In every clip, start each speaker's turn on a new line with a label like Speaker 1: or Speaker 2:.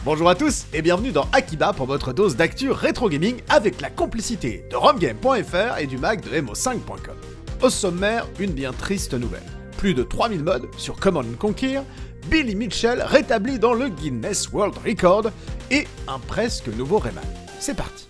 Speaker 1: Bonjour à tous et bienvenue dans Akiba pour votre dose d'actu rétro gaming avec la complicité de romgame.fr et du mag de mo5.com. Au sommaire, une bien triste nouvelle. Plus de 3000 mods sur Command & Conquer, Billy Mitchell rétabli dans le Guinness World Record et un presque nouveau Rayman. C'est parti.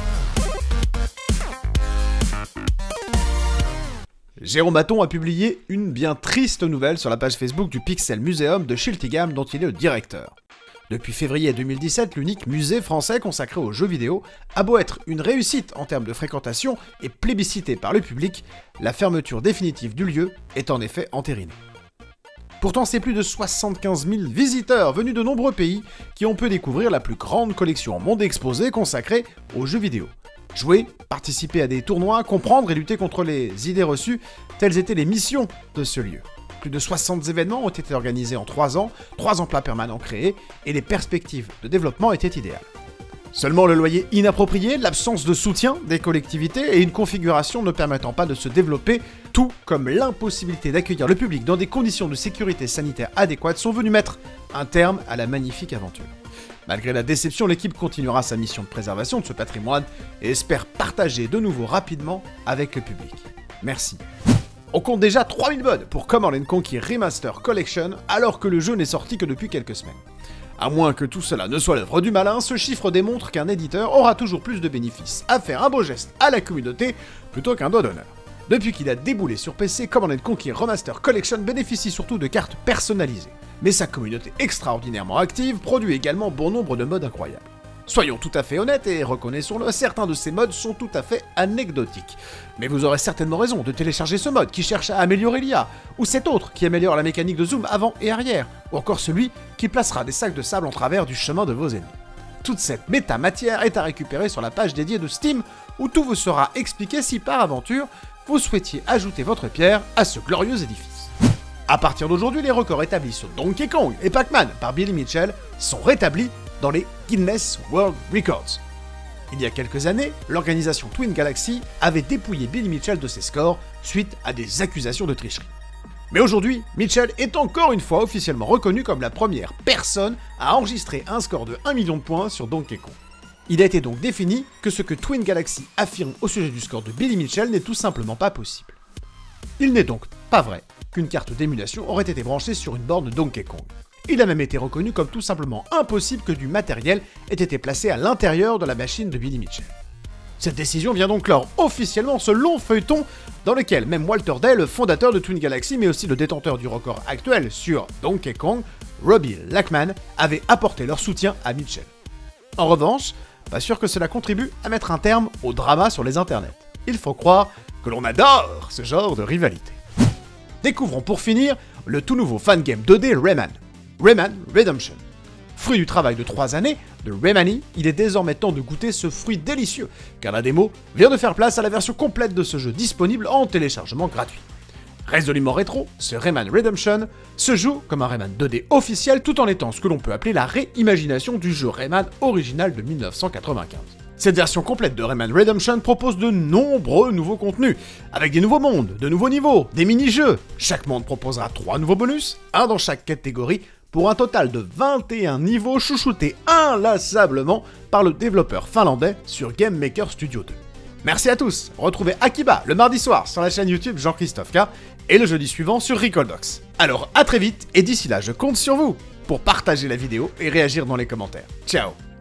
Speaker 1: Jérôme Hatton a publié une bien triste nouvelle sur la page Facebook du Pixel Museum de Schiltigheim dont il est le directeur. Depuis février 2017, l'unique musée français consacré aux jeux vidéo a beau être une réussite en termes de fréquentation et plébiscité par le public, la fermeture définitive du lieu est en effet entérinée. Pourtant, c'est plus de 75 000 visiteurs venus de nombreux pays qui ont pu découvrir la plus grande collection en monde exposé consacrée aux jeux vidéo. Jouer, participer à des tournois, comprendre et lutter contre les idées reçues, telles étaient les missions de ce lieu. Plus de 60 événements ont été organisés en 3 ans, 3 emplois permanents créés, et les perspectives de développement étaient idéales. Seulement le loyer inapproprié, l'absence de soutien des collectivités et une configuration ne permettant pas de se développer, tout comme l'impossibilité d'accueillir le public dans des conditions de sécurité sanitaire adéquates sont venus mettre un terme à la magnifique aventure. Malgré la déception, l'équipe continuera sa mission de préservation de ce patrimoine et espère partager de nouveau rapidement avec le public. Merci. On compte déjà 3000 mods pour Command & Conquer Remaster Collection alors que le jeu n'est sorti que depuis quelques semaines. À moins que tout cela ne soit l'œuvre du malin, ce chiffre démontre qu'un éditeur aura toujours plus de bénéfices à faire un beau geste à la communauté plutôt qu'un doigt d'honneur. Depuis qu'il a déboulé sur PC, Command & Conquer Remaster Collection bénéficie surtout de cartes personnalisées. Mais sa communauté extraordinairement active produit également bon nombre de mods incroyables. Soyons tout à fait honnêtes et reconnaissons-le, certains de ces mods sont tout à fait anecdotiques. Mais vous aurez certainement raison de télécharger ce mod qui cherche à améliorer l'IA, ou cet autre qui améliore la mécanique de zoom avant et arrière, ou encore celui qui placera des sacs de sable en travers du chemin de vos ennemis. Toute cette métamatière est à récupérer sur la page dédiée de Steam, où tout vous sera expliqué si par aventure vous souhaitiez ajouter votre pierre à ce glorieux édifice. À partir d'aujourd'hui, les records établis sur Donkey Kong et Pac-Man par Billy Mitchell sont rétablis dans les Guinness World Records. Il y a quelques années, l'organisation Twin Galaxy avait dépouillé Billy Mitchell de ses scores suite à des accusations de tricherie. Mais aujourd'hui, Mitchell est encore une fois officiellement reconnu comme la première personne à enregistrer un score de 1 million de points sur Donkey Kong. Il a été donc défini que ce que Twin Galaxy affirme au sujet du score de Billy Mitchell n'est tout simplement pas possible. Il n'est donc pas vrai qu'une carte d'émulation aurait été branchée sur une borne Donkey Kong. Il a même été reconnu comme tout simplement impossible que du matériel ait été placé à l'intérieur de la machine de Billy Mitchell. Cette décision vient donc clore officiellement ce long feuilleton dans lequel même Walter Day, le fondateur de Twin Galaxy, mais aussi le détenteur du record actuel sur Donkey Kong, Robbie Lackman, avaient apporté leur soutien à Mitchell. En revanche, pas sûr que cela contribue à mettre un terme au drama sur les internets. Il faut croire que l'on adore ce genre de rivalité. Découvrons pour finir le tout nouveau fangame 2D Rayman. Rayman Redemption. Fruit du travail de 3 années de Raymani, il est désormais temps de goûter ce fruit délicieux, car la démo vient de faire place à la version complète de ce jeu disponible en téléchargement gratuit. Résolument rétro, ce Rayman Redemption se joue comme un Rayman 2D officiel tout en étant ce que l'on peut appeler la réimagination du jeu Rayman original de 1995. Cette version complète de Rayman Redemption propose de nombreux nouveaux contenus, avec des nouveaux mondes, de nouveaux niveaux, des mini-jeux. Chaque monde proposera 3 nouveaux bonus, un dans chaque catégorie, pour un total de 21 niveaux chouchoutés inlassablement par le développeur finlandais sur Game Maker Studio 2. Merci à tous, retrouvez Akiba le mardi soir sur la chaîne YouTube Jean-Christophe K et le jeudi suivant sur Recallbox. Alors à très vite et d'ici là je compte sur vous pour partager la vidéo et réagir dans les commentaires. Ciao.